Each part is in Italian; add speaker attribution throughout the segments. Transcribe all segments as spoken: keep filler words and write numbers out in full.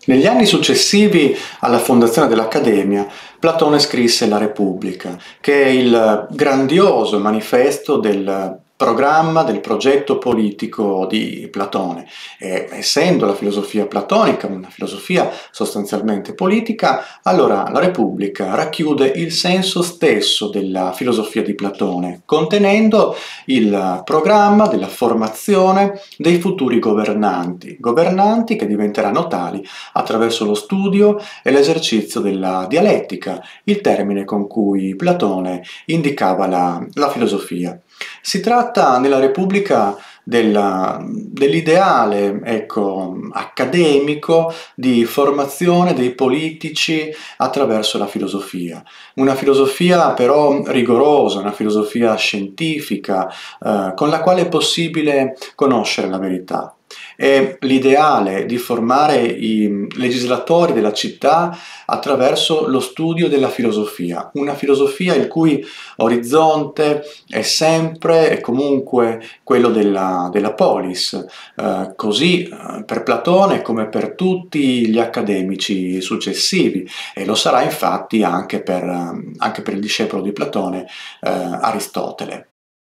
Speaker 1: Negli anni successivi alla fondazione dell'Accademia, Platone scrisse La Repubblica, che è il grandioso manifesto del programma, del progetto politico di Platone. E, essendo la filosofia platonica una filosofia sostanzialmente politica, allora La Repubblica racchiude il senso stesso della filosofia di Platone, contenendo il programma della formazione dei futuri governanti, governanti che diventeranno tali attraverso lo studio e l'esercizio della dialettica, il termine con cui Platone indicava la, la filosofia. Si tratta nella Repubblica della, dell'ideale, ecco, accademico di formazione dei politici attraverso la filosofia. Una filosofia però rigorosa, una filosofia scientifica, eh, con la quale è possibile conoscere la verità. È l'ideale di formare i legislatori della città attraverso lo studio della filosofia, una filosofia il cui orizzonte è sempre e comunque quello della, della polis, eh, così eh, per Platone come per tutti gli accademici successivi, e lo sarà infatti anche per, anche per il discepolo di Platone, eh, Aristotele.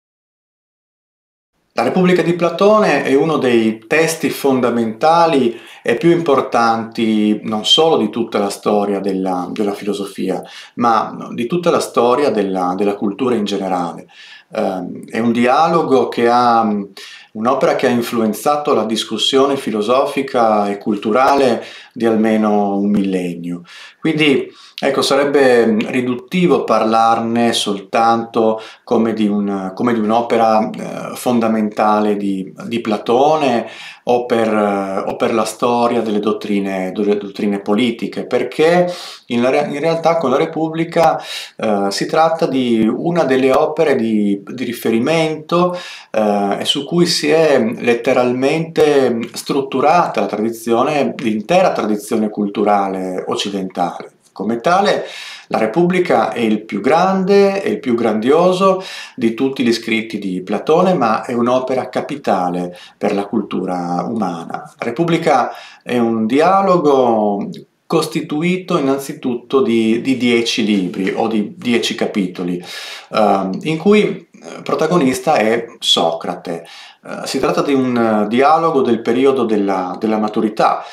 Speaker 1: La Repubblica di Platone è uno dei testi fondamentali e più importanti non solo di tutta la storia della, della filosofia, ma di tutta la storia della, della cultura in generale. Eh, è un dialogo che ha, un'opera che ha influenzato la discussione filosofica e culturale di almeno un millennio. Quindi, ecco, sarebbe riduttivo parlarne soltanto come di, un, come di un'opera eh, fondamentale di, di Platone o per, eh, o per la storia delle dottrine, delle dottrine politiche, perché in, la, in realtà con la Repubblica eh, si tratta di una delle opere di, di riferimento eh, su cui si è letteralmente strutturata la tradizione, l'intera tradizione culturale occidentale. Come tale, la Repubblica è il più grande e il più grandioso di tutti gli scritti di Platone, ma è un'opera capitale per la cultura umana. La Repubblica è un dialogo costituito innanzitutto di, di dieci libri o di dieci capitoli, eh, in cui protagonista è Socrate. Uh, si tratta di un uh, dialogo del periodo della, della maturità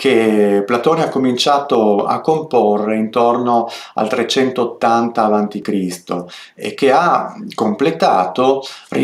Speaker 1: che Platone ha cominciato a comporre intorno al trecentottanta avanti Cristo e che ha completato,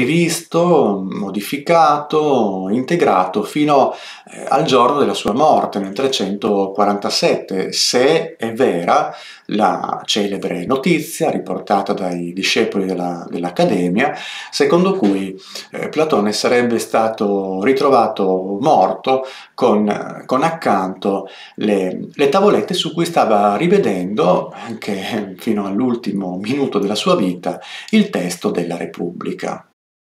Speaker 1: rivisto, modificato, integrato fino eh, al giorno della sua morte nel trecentoquarantasette, se è vera la celebre notizia riportata dai discepoli della, dell'Accademia, secondo cui eh, Platone sarebbe stato ritrovato morto con, con accanto le, le tavolette su cui stava rivedendo, anche fino all'ultimo minuto della sua vita, il testo della Repubblica.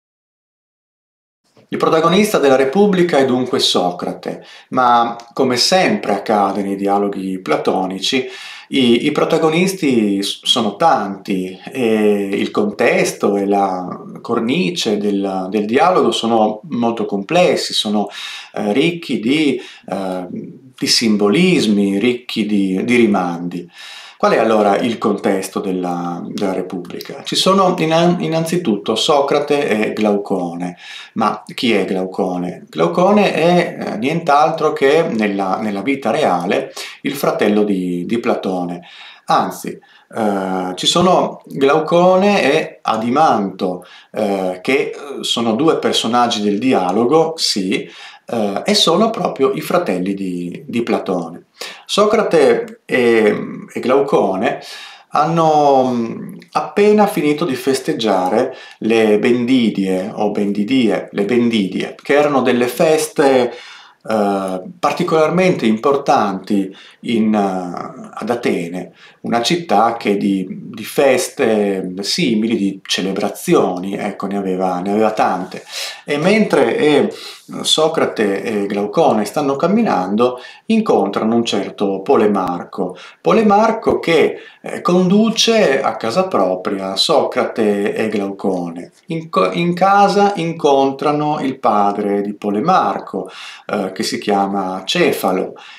Speaker 1: Il protagonista della Repubblica è dunque Socrate, ma come sempre accade nei dialoghi platonici, i, i protagonisti sono tanti e il contesto e la cornice del, del dialogo sono molto complessi, sono eh, ricchi di, eh, di simbolismi, ricchi di, di rimandi. Qual è allora il contesto della, della Repubblica? Ci sono innanzitutto Socrate e Glaucone. Ma chi è Glaucone? Glaucone è eh, nient'altro che nella, nella vita reale il fratello di, di Platone. Anzi, eh, ci sono Glaucone e Adimanto, eh, che sono due personaggi del dialogo, sì, eh, e sono proprio i fratelli di, di Platone. Socrate e, e Glaucone hanno appena finito di festeggiare le Bendidie o Bendidie, le Bendidie, che erano delle feste eh, particolarmente importanti in, uh, ad Atene, una città che di, di feste simili, di celebrazioni, ecco, ne aveva, ne aveva tante. E mentre eh, Socrate e Glaucone stanno camminando, incontrano un certo Polemarco, Polemarco che eh, conduce a casa propria Socrate e Glaucone. In, in casa incontrano il padre di Polemarco, eh, che si chiama Cefalo, e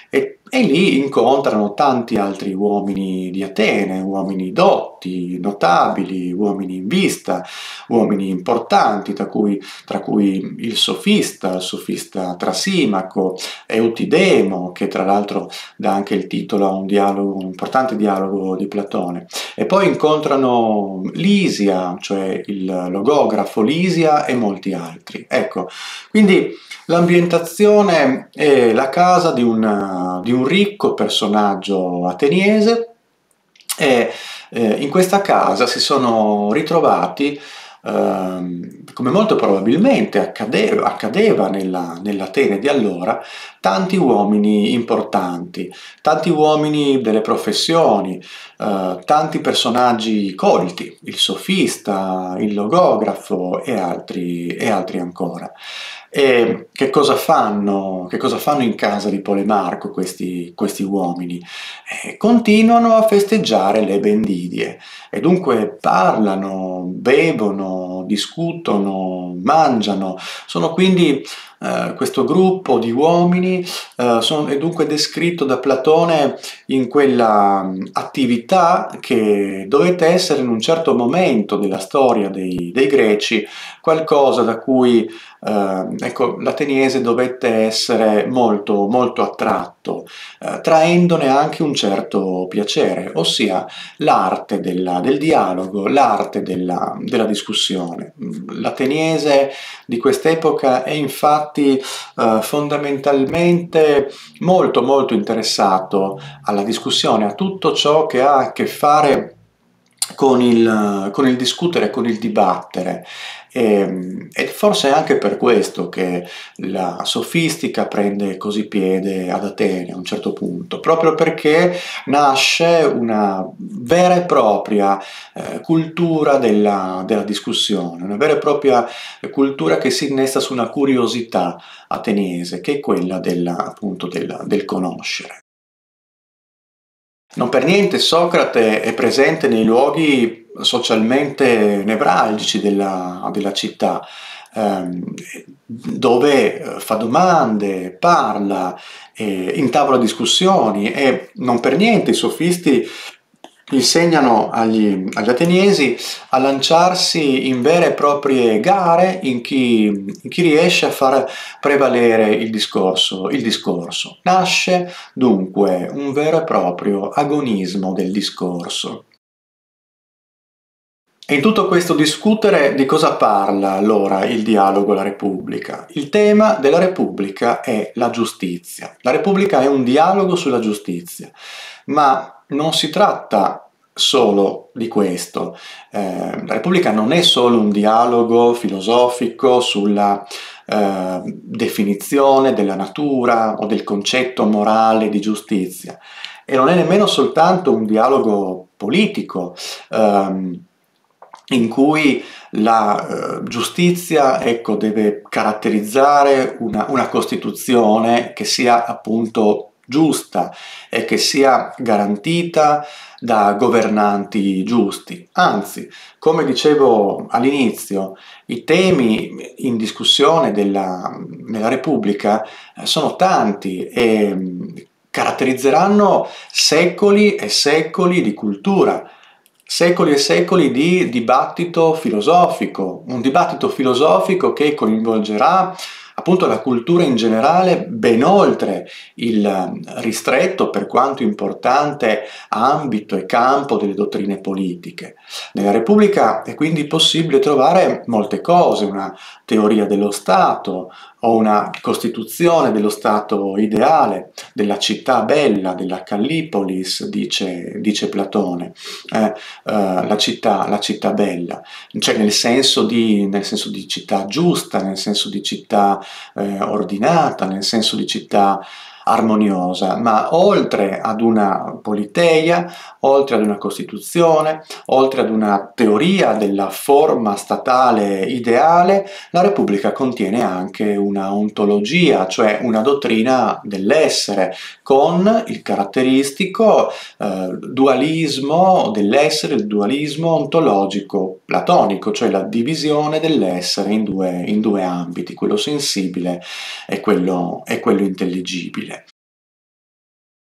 Speaker 1: e lì incontrano tanti altri uomini di Atene, uomini dotti, notabili, uomini in vista, uomini importanti, tra cui, tra cui il sofista, il sofista Trasimaco, Eutidemo, che tra l'altro dà anche il titolo a un dialogo, un importante dialogo di Platone. E poi incontrano Lisia, cioè il logografo Lisia e molti altri. Ecco, quindi l'ambientazione è la casa di un, di un ricco personaggio ateniese e eh, in questa casa si sono ritrovati, ehm, come molto probabilmente accadeva, accadeva nella, nell'Atene di allora, tanti uomini importanti, tanti uomini delle professioni, eh, tanti personaggi colti, il sofista, il logografo e altri, e altri ancora. E che cosa fanno, che cosa fanno in casa di Polemarco questi, questi uomini? Eh, continuano a festeggiare le vendidie e dunque parlano, bevono, discutono, mangiano. Sono quindi eh, questo gruppo di uomini eh, sono- è dunque descritto da Platone in quella mh, attività che dovette essere in un certo momento della storia dei, dei Greci qualcosa da cui eh, ecco, l'ateniese dovette essere molto, molto attratto, eh, traendone anche un certo piacere, ossia l'arte della- del dialogo, l'arte della, della discussione. L'ateniese di quest'epoca è infatti eh, fondamentalmente molto molto interessato alla discussione, a tutto ciò che ha a che fare con il, con il discutere, con il dibattere. E, e forse è anche per questo che la sofistica prende così piede ad Atene a un certo punto, proprio perché nasce una vera e propria eh, cultura della, della discussione, una vera e propria cultura che si innesta su una curiosità ateniese, che è quella della, appunto della- del conoscere. Non per niente Socrate è presente nei luoghi socialmente nevralgici della, della città, ehm, dove eh, fa domande, parla, eh, intavola discussioni e non per niente i sofisti insegnano agli, agli ateniesi a lanciarsi in vere e proprie gare in chi, in chi riesce a far prevalere il discorso, il discorso. Nasce dunque un vero e proprio agonismo del discorso. E in tutto questo discutere di cosa parla allora il dialogo La Repubblica? Il tema della Repubblica è la giustizia. La Repubblica è un dialogo sulla giustizia, ma non si tratta solo di questo. Eh, la Repubblica non è solo un dialogo filosofico sulla eh, definizione della natura o del concetto morale di giustizia, e non è nemmeno soltanto un dialogo politico, ehm, in cui la eh, giustizia, ecco, deve caratterizzare una, una Costituzione che sia appunto giusta e che sia garantita da governanti giusti. Anzi, come dicevo all'inizio, i temi in discussione della, nella Repubblica eh, sono tanti e mh, caratterizzeranno secoli e secoli di cultura, secoli e secoli di dibattito filosofico, un dibattito filosofico che coinvolgerà appunto la cultura in generale ben oltre il eh, ristretto, per quanto importante, ambito e campo delle dottrine politiche. Nella Repubblica è quindi possibile trovare molte cose, una teoria dello Stato o una costituzione dello Stato ideale, della città bella, della Callipolis, dice, dice Platone. Eh, eh, la città, la città bella, cioè nel senso di, nel senso di città giusta, nel senso di città eh, ordinata, nel senso di città armoniosa, ma oltre ad una politeia, oltre ad una costituzione, oltre ad una teoria della forma statale ideale, la Repubblica contiene anche una ontologia, cioè una dottrina dell'essere, con il caratteristico eh, dualismo dell'essere, il dualismo ontologico platonico, cioè la divisione dell'essere in due, in due ambiti, quello sensibile e quello, e quello intelligibile.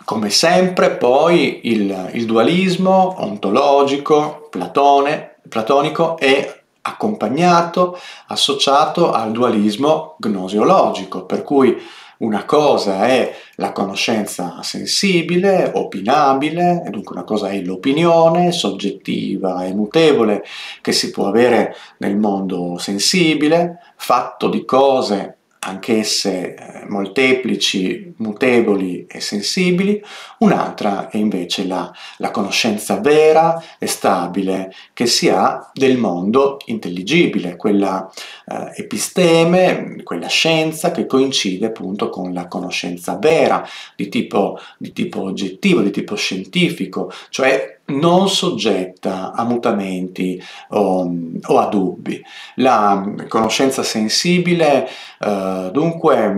Speaker 1: Come sempre poi il, il dualismo ontologico, Platone, platonico è accompagnato, associato al dualismo gnosiologico, per cui una cosa è la conoscenza sensibile, opinabile, e dunque una cosa è l'opinione soggettiva e mutevole che si può avere nel mondo sensibile, fatto di cose anch'esse eh, molteplici, mutevoli e sensibili. Un'altra è invece la, la conoscenza vera e stabile che si ha del mondo intelligibile, quella eh, episteme, quella scienza che coincide appunto con la conoscenza vera di tipo, di tipo oggettivo, di tipo scientifico, cioè non soggetta a mutamenti o, o a dubbi. La conoscenza sensibile eh, dunque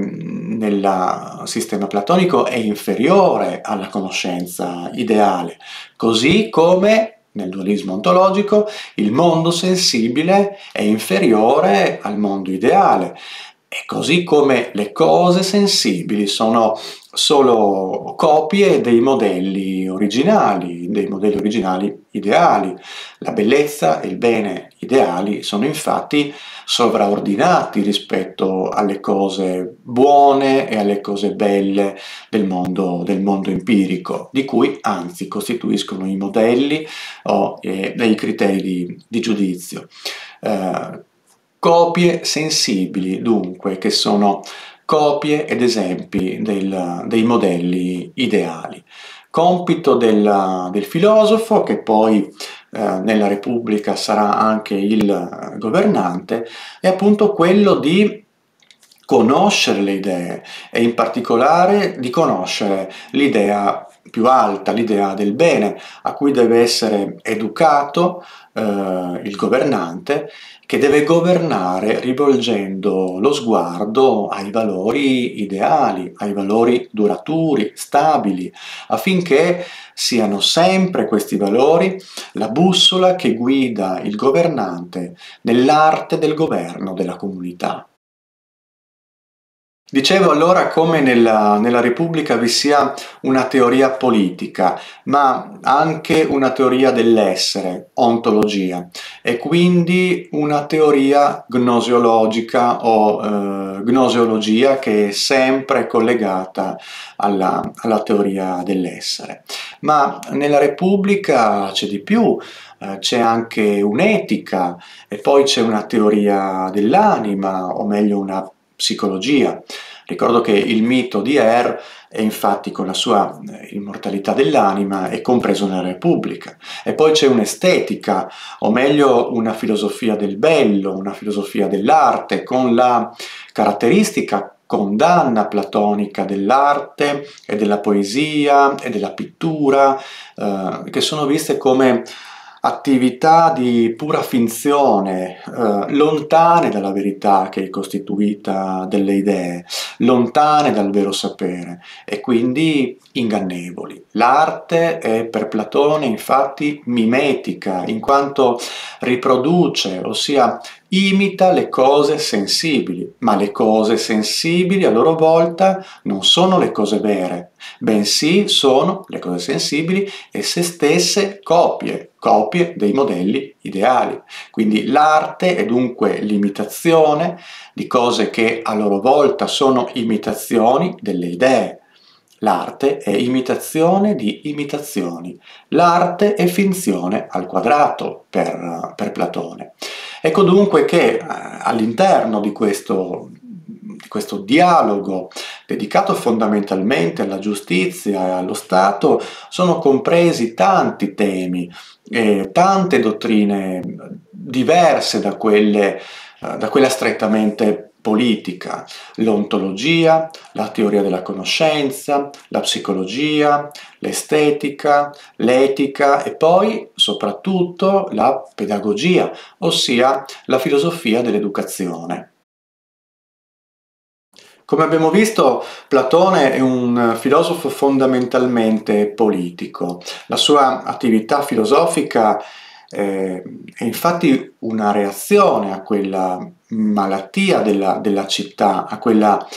Speaker 1: nel sistema platonico è inferiore alla conoscenza ideale, così come nel dualismo ontologico il mondo sensibile è inferiore al mondo ideale. E così come le cose sensibili sono solo copie dei modelli originali, dei modelli originali ideali. La bellezza e il bene ideali sono infatti sovraordinati rispetto alle cose buone e alle cose belle del mondo, del mondo empirico, di cui anzi costituiscono i modelli o eh, dei criteri di, di giudizio. Eh, Copie sensibili, dunque, che sono copie ed esempi del, dei modelli ideali. Compito del, del filosofo, che poi eh, nella Repubblica sarà anche il governante, è appunto quello di conoscere le idee e in particolare di conoscere l'idea più alta, l'idea del bene, a cui deve essere educato eh, il governante, che deve governare rivolgendo lo sguardo ai valori ideali, ai valori duraturi, stabili, affinché siano sempre questi valori la bussola che guida il governante nell'arte del governo della comunità. Dicevo allora come nella, nella Repubblica vi sia una teoria politica, ma anche una teoria dell'essere, ontologia, e quindi una teoria gnosiologica o eh, gnoseologia che è sempre collegata alla, alla teoria dell'essere. Ma nella Repubblica c'è di più, eh, c'è anche un'etica e poi c'è una teoria dell'anima, o meglio una psicologia. Ricordo che il mito di Er è infatti con la sua immortalità dell'anima è compreso nella Repubblica. E poi c'è un'estetica, o meglio una filosofia del bello, una filosofia dell'arte, con la caratteristica condanna platonica dell'arte e della poesia e della pittura, eh, che sono viste come attività di pura finzione, eh, lontane dalla verità che è costituita delle idee, lontane dal vero sapere e quindi ingannevoli. L'arte è per Platone infatti mimetica, in quanto riproduce, ossia imita le cose sensibili, ma le cose sensibili a loro volta non sono le cose vere, bensì sono le cose sensibili esse stesse copie, copie dei modelli ideali. Quindi l'arte è dunque l'imitazione di cose che a loro volta sono imitazioni delle idee. L'arte è imitazione di imitazioni. L'arte è finzione al quadrato per, per Platone. Ecco dunque che eh, all'interno di questo, di questo dialogo dedicato fondamentalmente alla giustizia e allo Stato sono compresi tanti temi, eh, tante dottrine diverse da quelle, eh, da quella strettamente politica, l'ontologia, la teoria della conoscenza, la psicologia, l'estetica, l'etica e poi soprattutto la pedagogia, ossia la filosofia dell'educazione. Come abbiamo visto, Platone è un filosofo fondamentalmente politico. La sua attività filosofica eh, è infatti una reazione a quella malattia della, della città, a quella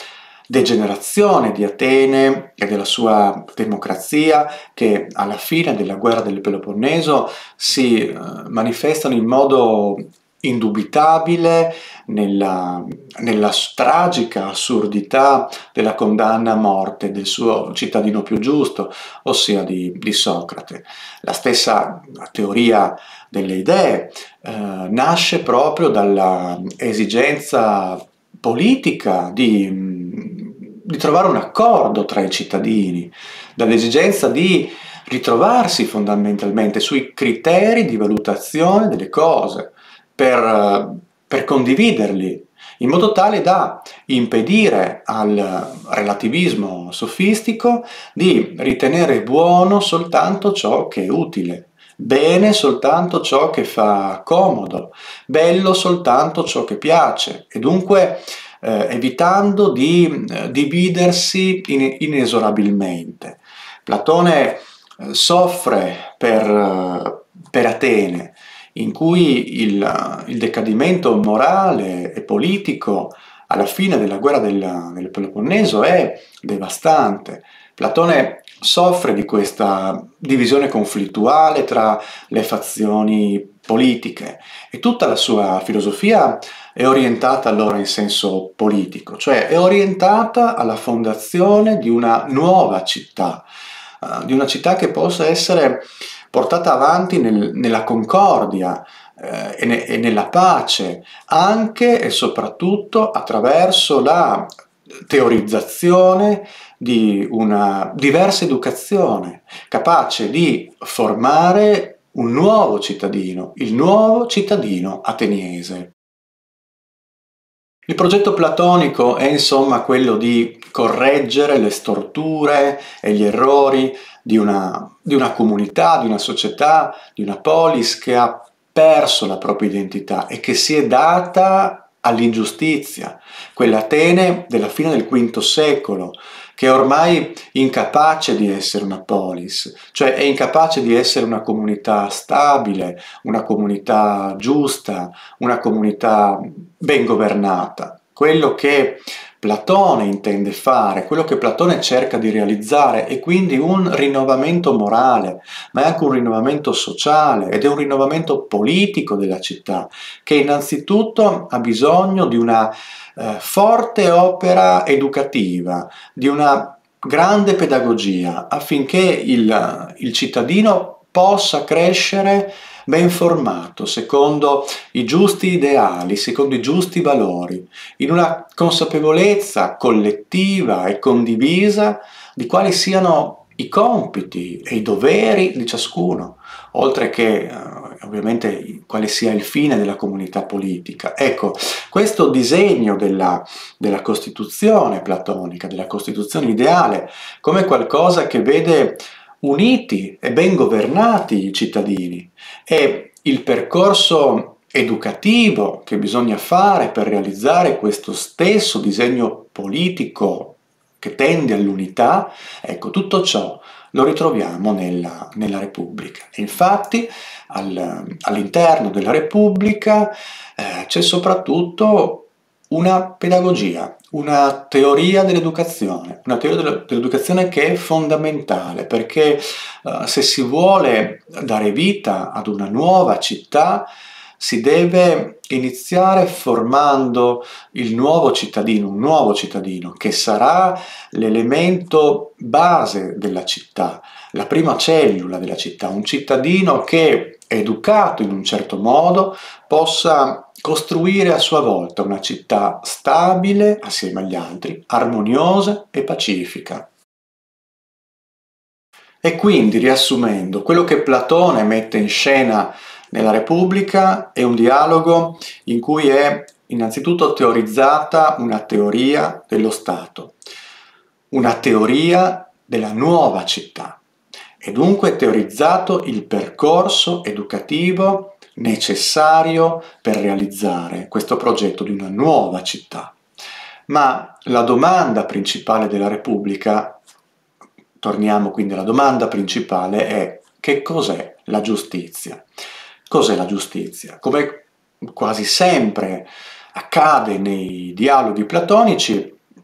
Speaker 1: degenerazione di Atene e della sua democrazia, che alla fine della guerra del Peloponneso si eh, manifestano in modo indubitabile nella, nella tragica assurdità della condanna a morte del suo cittadino più giusto, ossia di, di Socrate. La stessa teoria delle idee eh, nasce proprio dalla esigenza politica di, di trovare un accordo tra i cittadini, dall'esigenza di ritrovarsi fondamentalmente sui criteri di valutazione delle cose, per, per condividerli, in modo tale da impedire al relativismo sofistico di ritenere buono soltanto ciò che è utile, bene soltanto ciò che fa comodo, bello soltanto ciò che piace, e dunque eh, evitando di eh, dividersi in, inesorabilmente. Platone eh, soffre per, eh, per Atene, in cui il, il decadimento morale e politico alla fine della guerra del, del Peloponneso è devastante. Platone soffre di questa divisione conflittuale tra le fazioni politiche e tutta la sua filosofia è orientata allora in senso politico, cioè è orientata alla fondazione di una nuova città, uh, di una città che possa essere portata avanti nel, nella concordia eh, e, ne, e nella pace, anche e soprattutto attraverso la teorizzazione di una diversa educazione, capace di formare un nuovo cittadino, il nuovo cittadino ateniese. Il progetto platonico è insomma quello di correggere le storture e gli errori di una, di una comunità, di una società, di una polis che ha perso la propria identità e che si è data all'ingiustizia, quella Atene della fine del quinto secolo, che è ormai incapace di essere una polis, cioè è incapace di essere una comunità stabile, una comunità giusta, una comunità ben governata. Quello che Platone intende fare, quello che Platone cerca di realizzare è quindi un rinnovamento morale, ma è anche un rinnovamento sociale ed è un rinnovamento politico della città, che innanzitutto ha bisogno di una eh, forte opera educativa, di una grande pedagogia, affinché il, il cittadino possa crescere ben formato, secondo i giusti ideali, secondo i giusti valori, in una consapevolezza collettiva e condivisa di quali siano i compiti e i doveri di ciascuno, oltre che eh, ovviamente quale sia il fine della comunità politica. Ecco, questo disegno della, della Costituzione platonica, della Costituzione ideale, come qualcosa che vede uniti e ben governati i cittadini, e il percorso educativo che bisogna fare per realizzare questo stesso disegno politico che tende all'unità, ecco, tutto ciò lo ritroviamo nella, nella Repubblica. Infatti al, all'interno della Repubblica eh, c'è soprattutto una pedagogia, una teoria dell'educazione, una teoria dell'educazione che è fondamentale, perché uh, se si vuole dare vita ad una nuova città si deve iniziare formando il nuovo cittadino, un nuovo cittadino che sarà l'elemento base della città, la prima cellula della città, un cittadino che, educato in un certo modo, possa costruire a sua volta una città stabile assieme agli altri, armoniosa e pacifica. E quindi, riassumendo, quello che Platone mette in scena nella Repubblica è un dialogo in cui è innanzitutto teorizzata una teoria dello Stato, una teoria della nuova città, e dunque teorizzato il percorso educativo necessario per realizzare questo progetto di una nuova città. Ma la domanda principale della Repubblica, torniamo quindi alla domanda principale, è: che cos'è la giustizia? Cos'è la giustizia? Come quasi sempre accade nei dialoghi platonici,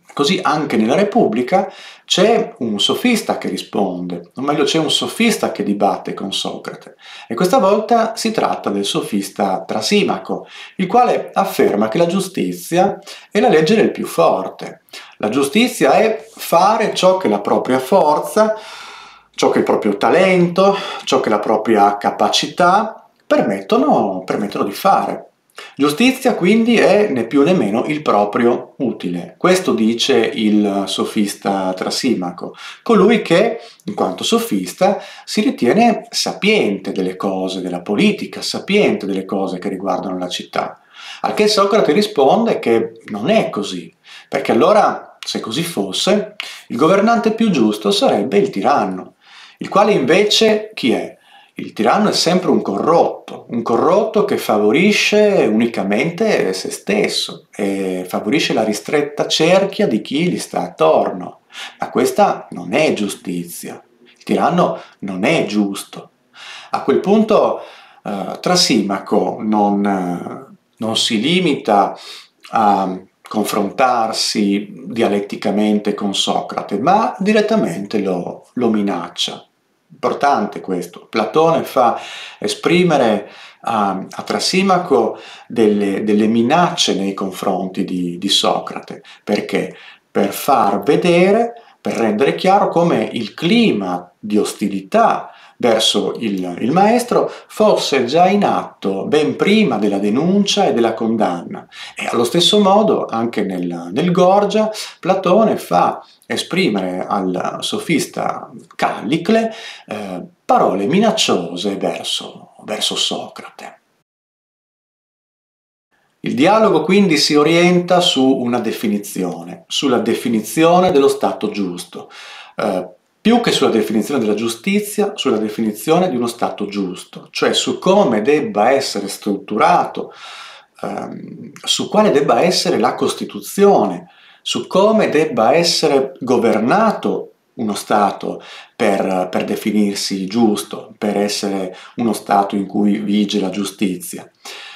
Speaker 1: Così anche nella Repubblica c'è un sofista che risponde, o meglio c'è un sofista che dibatte con Socrate, e questa volta si tratta del sofista Trasimaco, il quale afferma che la giustizia è la legge del più forte. La giustizia è fare ciò che la propria forza, ciò che il proprio talento, ciò che la propria capacità permettono, permettono di fare. Giustizia quindi è né più né meno il proprio utile. Questo dice il sofista Trasimaco, colui che, in quanto sofista, si ritiene sapiente delle cose della politica, sapiente delle cose che riguardano la città. Al che Socrate risponde che non è così, perché allora, se così fosse, il governante più giusto sarebbe il tiranno, il quale invece chi è? Il tiranno è sempre un corrotto, un corrotto che favorisce unicamente se stesso e favorisce la ristretta cerchia di chi gli sta attorno. Ma questa non è giustizia. Il tiranno non è giusto. A quel punto eh, Trasimaco non, eh, non si limita a confrontarsi dialetticamente con Socrate, ma direttamente lo, lo minaccia. Importante questo. Platone fa esprimere a, a Trasimaco delle, delle minacce nei confronti di, di Socrate. Perché? Per far vedere, per rendere chiaro come il clima di ostilità verso il, il maestro fosse già in atto ben prima della denuncia e della condanna. E allo stesso modo, anche nel, nel Gorgia, Platone fa esprimere al sofista Callicle eh, parole minacciose verso, verso Socrate. Il dialogo quindi si orienta su una definizione, sulla definizione dello stato giusto, eh, più che sulla definizione della giustizia, sulla definizione di uno stato giusto, cioè su come debba essere strutturato, ehm, su quale debba essere la Costituzione, su come debba essere governato uno Stato per, per definirsi giusto, per essere uno Stato in cui vige la giustizia.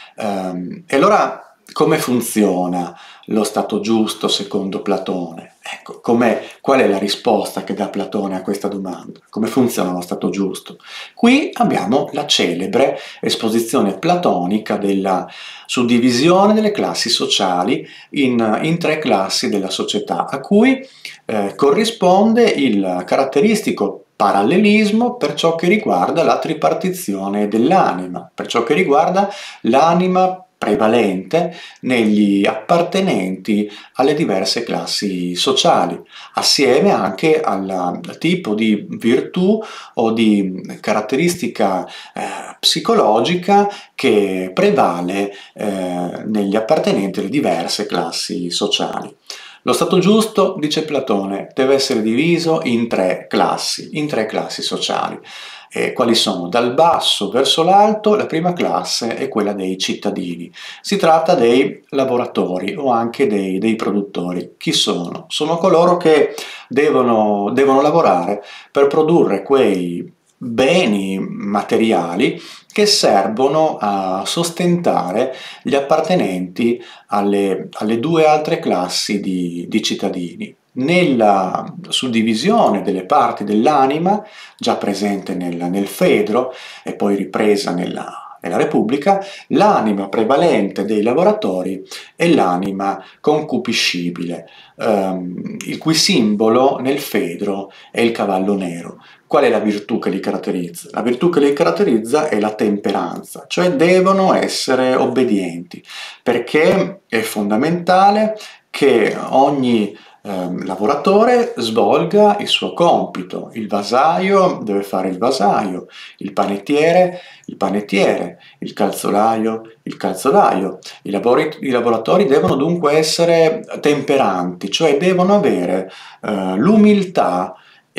Speaker 1: Um, e allora come funziona lo stato giusto secondo Platone? Ecco, qual è la risposta che dà Platone a questa domanda? Come funziona lo stato giusto? Qui abbiamo la celebre esposizione platonica della suddivisione delle classi sociali in, in tre classi della società, a cui eh, corrisponde il caratteristico parallelismo per ciò che riguarda la tripartizione dell'anima, per ciò che riguarda l'anima prevalente negli appartenenti alle diverse classi sociali, assieme anche al tipo di virtù o di caratteristica eh, psicologica che prevale eh, negli appartenenti alle diverse classi sociali. Lo stato giusto, dice Platone, deve essere diviso in tre classi, in tre classi sociali. E quali sono? Dal basso verso l'alto, la prima classe è quella dei cittadini. Si tratta dei lavoratori o anche dei, dei produttori. Chi sono? Sono coloro che devono, devono lavorare per produrre quei beni materiali che servono a sostentare gli appartenenti alle, alle due altre classi di, di cittadini. Nella suddivisione delle parti dell'anima, già presente nel, nel Fedro e poi ripresa nella, nella Repubblica, l'anima prevalente dei lavoratori è l'anima concupiscibile, ehm, il cui simbolo nel Fedro è il cavallo nero. Qual è la virtù che li caratterizza? La virtù che li caratterizza è la temperanza, cioè devono essere obbedienti, perché è fondamentale che ogni eh, lavoratore svolga il suo compito. Il vasaio deve fare il vasaio, il panettiere il panettiere, il calzolaio il calzolaio. I, lavori, i lavoratori devono dunque essere temperanti, cioè devono avere eh, l'umiltà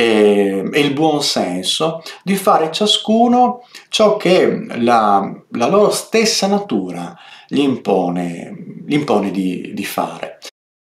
Speaker 1: e, e il buon senso di fare ciascuno ciò che la, la loro stessa natura gli impone, gli impone di, di fare.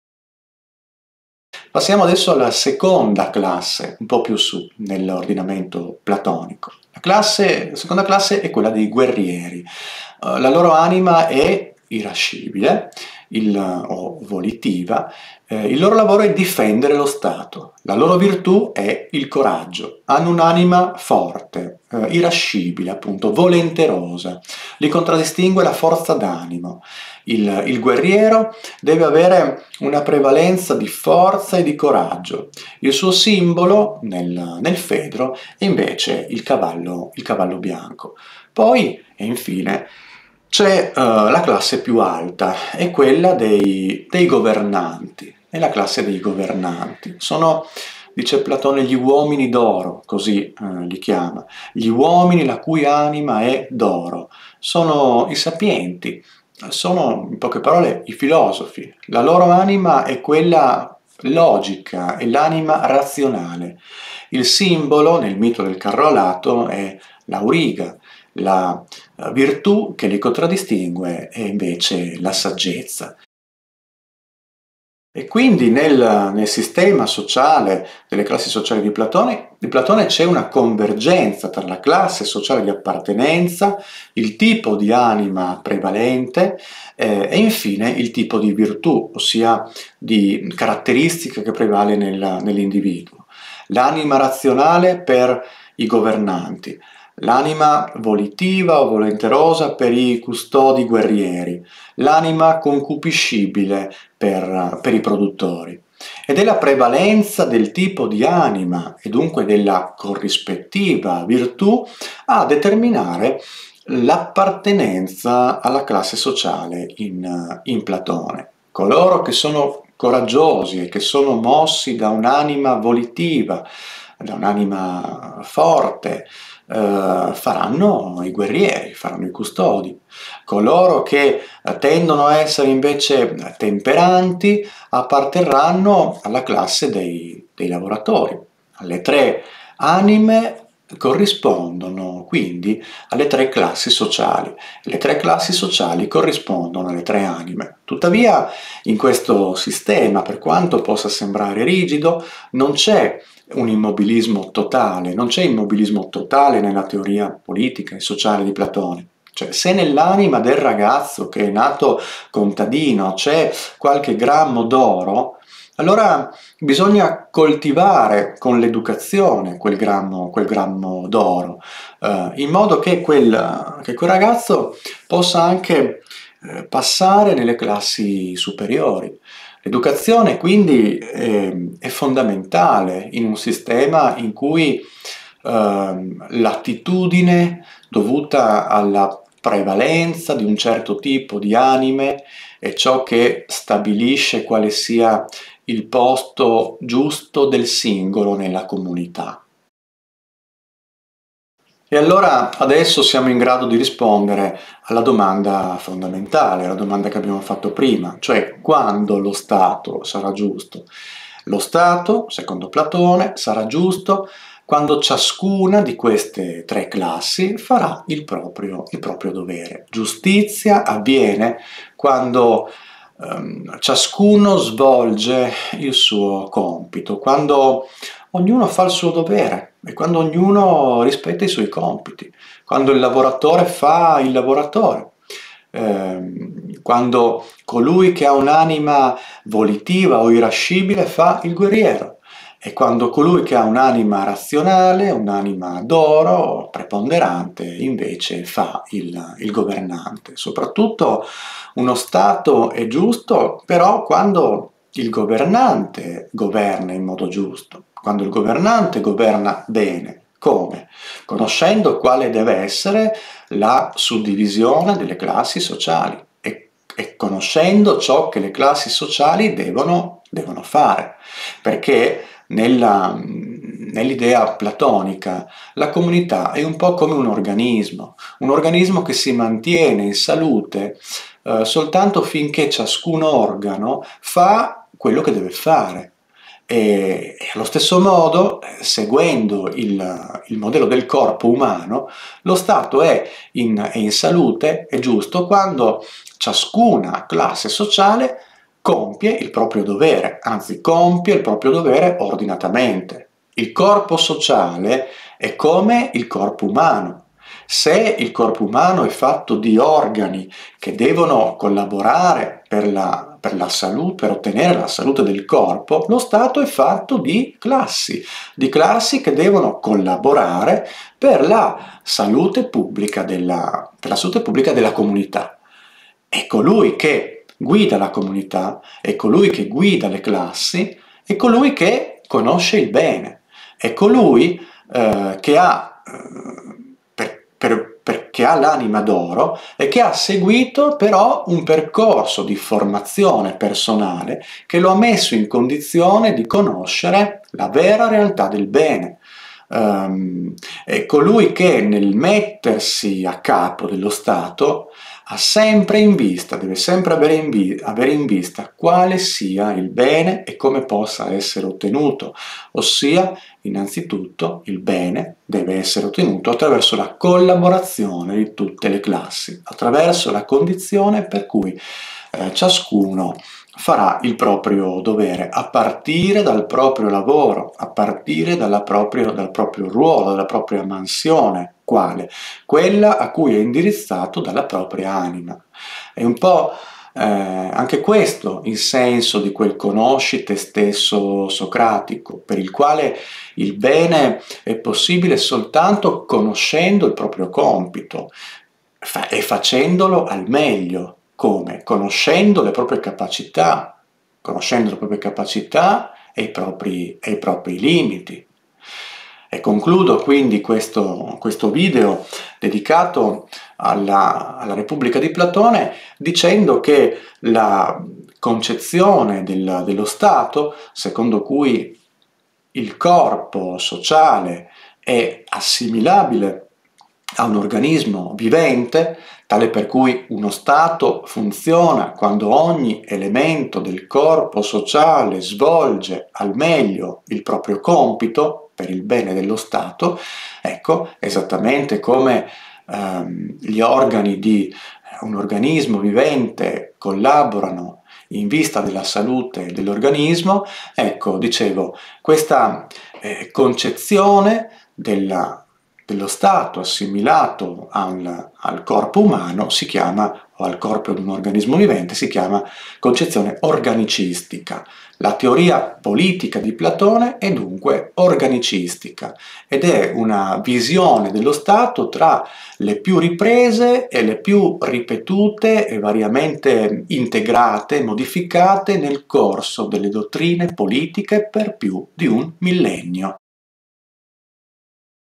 Speaker 1: Passiamo adesso alla seconda classe, un po' più su nell'ordinamento platonico. La, classe, la seconda classe è quella dei guerrieri. Uh, la loro anima è irascibile il, o volitiva, eh, il loro lavoro è difendere lo Stato. La loro virtù è il coraggio. Hanno un'anima forte, eh, irascibile, appunto, volenterosa. Li contraddistingue la forza d'animo. Il, il guerriero deve avere una prevalenza di forza e di coraggio. Il suo simbolo nel, nel Fedro è invece il cavallo, il cavallo bianco. Poi, e infine, c'è uh, la classe più alta, è quella dei, dei governanti. È la classe dei governanti. Sono, dice Platone, gli uomini d'oro, così uh, li chiama. Gli uomini la cui anima è d'oro. Sono i sapienti. Sono, in poche parole, i filosofi. La loro anima è quella logica, è l'anima razionale. Il simbolo nel mito del carro alato è l'auriga, la virtù che li contraddistingue è invece la saggezza. E quindi nel, nel sistema sociale delle classi sociali di Platone, di Platone c'è una convergenza tra la classe sociale di appartenenza, il tipo di anima prevalente eh, e infine il tipo di virtù, ossia di caratteristica che prevale nel, nell'individuo. L'anima razionale per i governanti, l'anima volitiva o volenterosa per i custodi guerrieri, l'anima concupiscibile per, per i produttori. Ed è la prevalenza del tipo di anima e dunque della corrispettiva virtù a determinare l'appartenenza alla classe sociale in, in Platone. Coloro che sono coraggiosi e che sono mossi da un'anima volitiva, da un'anima forte, Uh, faranno i guerrieri, faranno i custodi. Coloro che uh, tendono a essere invece temperanti apparterranno alla classe dei, dei lavoratori. Alle tre anime corrispondono quindi alle tre classi sociali. Le tre classi sociali corrispondono alle tre anime. Tuttavia, in questo sistema, per quanto possa sembrare rigido, non c'è un immobilismo totale, non c'è immobilismo totale nella teoria politica e sociale di Platone. Cioè, se nell'anima del ragazzo che è nato contadino c'è qualche grammo d'oro, allora bisogna coltivare con l'educazione quel grammo, quel grammo d'oro, eh, in modo che quel, che quel ragazzo possa anche eh, passare nelle classi superiori. L'educazione quindi è, è fondamentale in un sistema in cui eh, l'attitudine dovuta alla prevalenza di un certo tipo di anime è ciò che stabilisce quale sia il posto giusto del singolo nella comunità. E allora adesso siamo in grado di rispondere alla domanda fondamentale, alla domanda che abbiamo fatto prima, cioè quando lo Stato sarà giusto? Lo Stato, secondo Platone, sarà giusto quando ciascuna di queste tre classi farà il proprio, il proprio dovere. Giustizia avviene quando ehm, ciascuno svolge il suo compito, quando ognuno fa il suo dovere e quando ognuno rispetta i suoi compiti, quando il lavoratore fa il lavoratore, ehm, quando colui che ha un'anima volitiva o irascibile fa il guerriero e quando colui che ha un'anima razionale, un'anima d'oro, preponderante, invece fa il, il governante. Soprattutto uno Stato è giusto, però quando il governante governa in modo giusto, quando il governante governa bene. Come? Conoscendo quale deve essere la suddivisione delle classi sociali e, e conoscendo ciò che le classi sociali devono, devono fare, perché nella, nell'idea platonica la comunità è un po' come un organismo, un organismo che si mantiene in salute eh, soltanto finché ciascun organo fa quello che deve fare. E, e allo stesso modo, seguendo il, il modello del corpo umano, lo Stato è in, è in salute, è giusto, quando ciascuna classe sociale compie il proprio dovere, anzi compie il proprio dovere ordinatamente. Il corpo sociale è come il corpo umano. Se il corpo umano è fatto di organi che devono collaborare per la, per la salute, per ottenere la salute del corpo, lo Stato è fatto di classi, di classi che devono collaborare per la salute pubblica della, per la salute pubblica della comunità. E colui che guida la comunità, è colui che guida le classi, è colui che conosce il bene, è colui eh, che ha, eh, per, per, perché ha l'anima d'oro e che ha seguito però un percorso di formazione personale che lo ha messo in condizione di conoscere la vera realtà del bene. Um, è colui che nel mettersi a capo dello Stato ha sempre in vista, deve sempre avere in, vi- avere in vista quale sia il bene e come possa essere ottenuto, ossia innanzitutto il bene deve essere ottenuto attraverso la collaborazione di tutte le classi, attraverso la condizione per cui eh, ciascuno farà il proprio dovere a partire dal proprio lavoro, a partire dalla proprio, dal proprio ruolo, dalla propria mansione, quale? Quella a cui è indirizzato dalla propria anima. È un po' eh, anche questo il senso di quel conosci te stesso socratico, per il quale il bene è possibile soltanto conoscendo il proprio compito fa- e facendolo al meglio. Come? Conoscendo le proprie capacità, conoscendo le proprie capacità e i propri, e i propri limiti. E concludo quindi questo, questo video dedicato alla, alla Repubblica di Platone dicendo che la concezione del, dello Stato, secondo cui il corpo sociale è assimilabile a un organismo vivente, tale per cui uno Stato funziona quando ogni elemento del corpo sociale svolge al meglio il proprio compito per il bene dello Stato, ecco, esattamente come ehm, gli organi di un organismo vivente collaborano in vista della salute dell'organismo, ecco, dicevo, questa eh, concezione della dello Stato assimilato al, al corpo umano si chiama, o al corpo di un organismo vivente, si chiama concezione organicistica. La teoria politica di Platone è dunque organicistica ed è una visione dello Stato tra le più riprese e le più ripetute e variamente integrate, modificate nel corso delle dottrine politiche per più di un millennio.